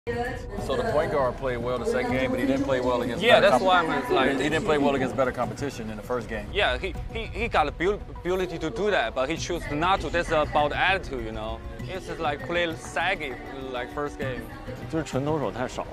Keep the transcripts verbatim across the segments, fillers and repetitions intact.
So the point guard played well the second game, but he didn't play well against. Yeah, better that's why I'm comp- like he didn't play well against better competition in the first game. Yeah, he, he, he got the ability to do that, but he chose not to. That's about attitude, you know. It's just like play saggy like first game. 就是纯投手太少了。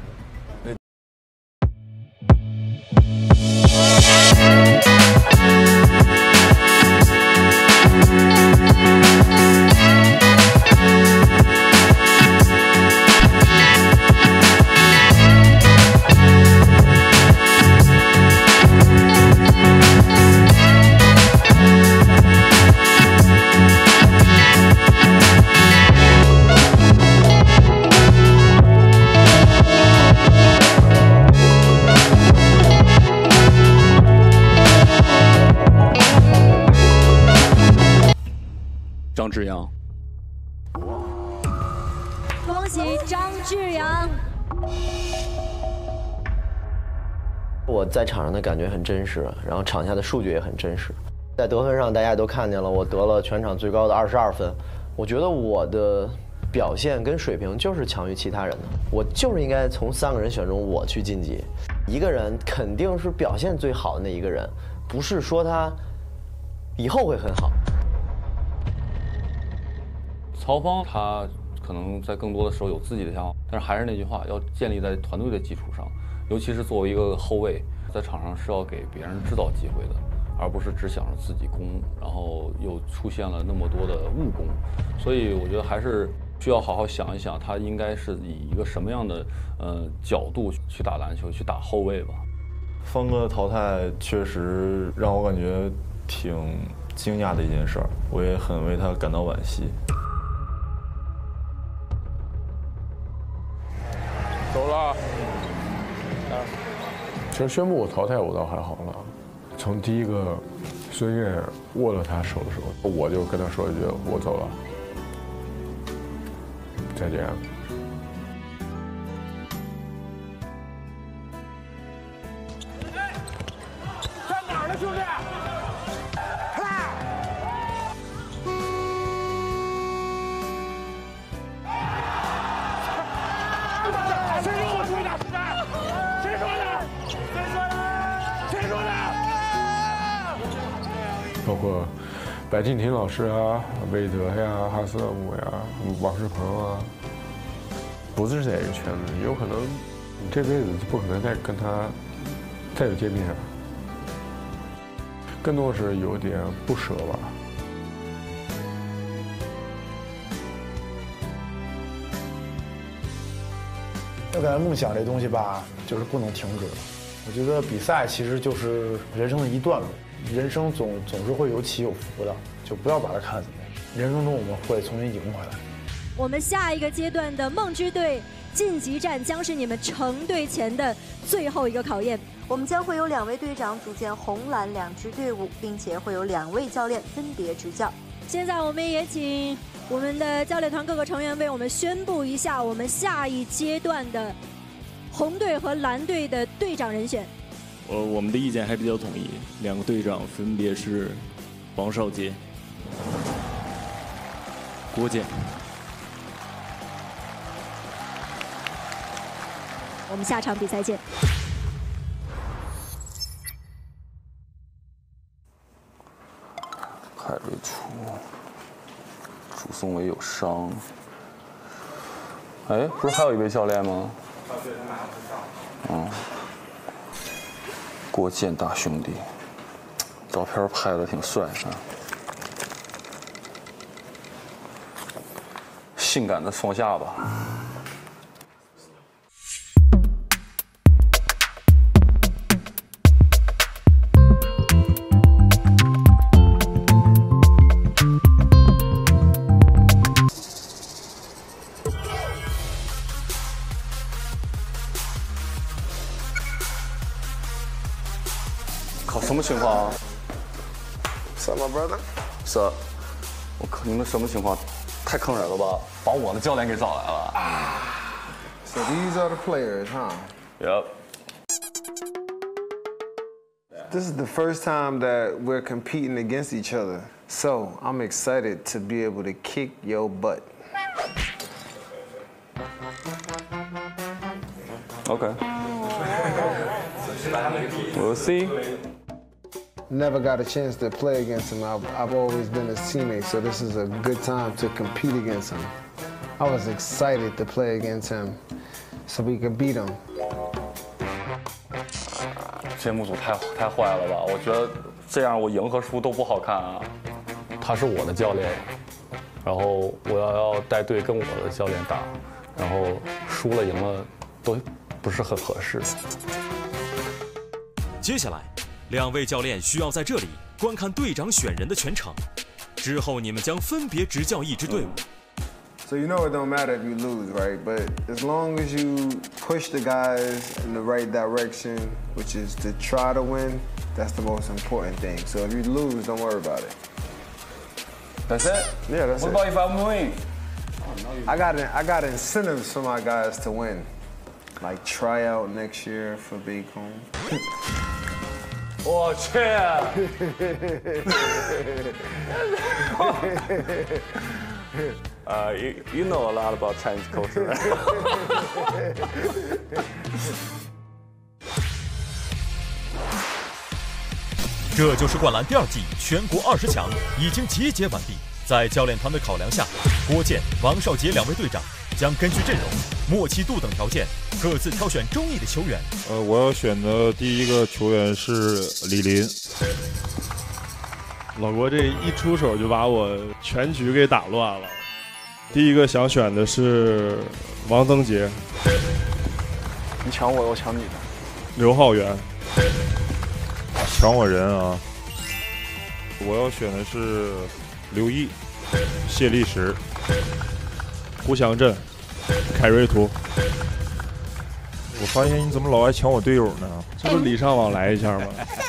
张志扬， 恭喜张志扬！ 我在场上的感觉很真实，然后场下的数据也很真实。在得分上，大家也都看见了，我得了全场最高的二十二分。我觉得我的表现跟水平就是强于其他人的，我就是应该从三个人选中我去晋级。一个人肯定是表现最好的那一个人，不是说他以后会很好。 曹芳他可能在更多的时候有自己的想法，但是还是那句话，要建立在团队的基础上，尤其是作为一个后卫，在场上是要给别人制造机会的，而不是只想着自己攻，然后又出现了那么多的误攻，所以我觉得还是需要好好想一想，他应该是以一个什么样的呃角度去打篮球，去打后卫吧。 方哥的淘汰确实让我感觉挺惊讶的一件事儿，我也很为他感到惋惜。 走了。其实宣布我淘汰，我倒还好了。从第一个孙悦握了他手的时候，我就跟他说一句：“我走了，再见。” 在哪儿呢，兄弟？ 包括白敬亭老师啊、韦德呀、哈斯勒姆呀、王仕鹏啊，不是在一个圈子，有可能你这辈子就不可能再跟他再有见面了，更多的是有点不舍吧。 我感觉梦想这东西吧，就是不能停止。我觉得比赛其实就是人生的一段路。 人生总总是会有起有伏的，就不要把它看怎么样。人生中我们会重新赢回来。 我们下一个阶段的梦之队晋级战将是你们成队前的最后一个考验。 我们将会有两位队长组建红蓝两支队伍，并且会有两位教练分别执教。 现在我们也请我们的教练团各个成员为我们宣布一下我们下一阶段的红队和蓝队的队长人选。 呃，我们的意见还比较统一，两个队长分别是王少杰、郭健。 我们下场比赛见。 凯瑞出，朱松伟有伤。哎，不是还有一位教练吗？嗯。 郭健大兄弟，照片拍的挺帅啊，性感的双下巴。靠，什么情况啊 What's up, my brother? What's up? 我靠，你们什么情况？太坑人了吧！把我的教练给找来了。 So these are the players, huh? Yep. This is the first time that we're competing against each other. So I'm excited to be able to kick your butt. Okay. We'll see. Never got a chance to play against him. I've, I've always been his teammate, so this is a good time to compete against him. I was excited to play against him, so we could beat him. 节目组太太坏了吧？我觉得这样我赢和输都不好看啊。他是我的教练，然后我要要带队跟我的教练打，然后输了赢了都不是很合适。 接下来，两位教练需要在这里观看队长选人的全场，之后你们将分别执教一支队伍。 So you know it don't matter if you lose, right? But as long as you push the guys in the right direction, which is to try to win, that's the most important thing. So if you lose, don't worry about it. That's it? Yeah, that's what it. What about if I win? I got an, I got incentives for my guys to win, like try out next year for Bacon. 我去！ Uh, you, you know a lot about Chinese culture, right? 这就是灌篮第二季全国二十强已经集结完毕。在教练团的考量下，郭健、王少杰两位队长将根据阵容、默契度等条件，各自挑选中意的球员。 呃，我要选的第一个球员是李林。 老郭这一出手就把我全局给打乱了。 第一个想选的是王登杰， 你抢我，我抢你的。 刘浩源， 抢我人啊！我要选的是刘毅、谢立时、 胡祥振、凯瑞图。 我发现你怎么老爱抢我队友呢？ 这不是礼尚往来一下吗？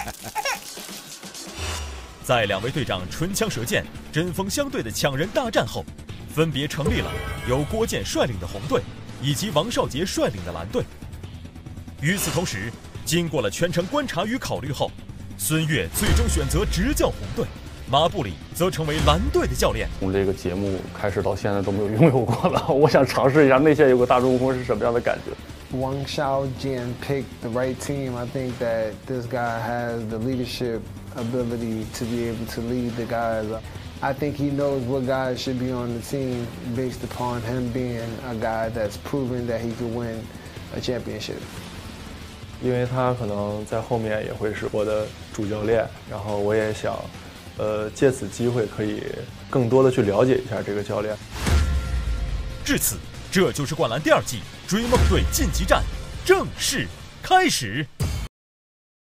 在两位队长唇枪舌剑、针锋相对的抢人大战后。 分别成立了由郭健率领的红队以及王少杰率领的蓝队。与此同时，经过了全程观察与考虑后，孙悦最终选择执教红队，马布里则成为蓝队的教练。 从这个节目开始到现在都没有拥有过了，我想尝试一下内线有个大中锋是什么样的感觉。 Wang Xiaojian picked the right team. I think that this guy has the leadership ability to be able to lead the guys. I think he knows what guys should be on the team based upon him being a guy that's proven that he could win a championship. 因为他可能在后面也会是我的主教练，然后我也想，呃，借此机会可以更多的去了解一下这个教练。 至此，这就是灌篮第二季追梦队晋级战正式开始。